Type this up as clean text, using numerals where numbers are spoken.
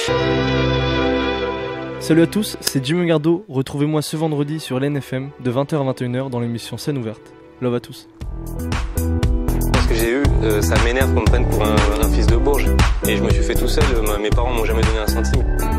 Salut à tous, c'est Jimmy Gardo. Retrouvez-moi ce vendredi sur l'NFM de 20h à 21h dans l'émission Scène ouverte. Love à tous. Ce que j'ai eu, ça m'énerve qu'on me prenne pour un fils de Bourges. Et je me suis fait tout seul, mes parents m'ont jamais donné un centime.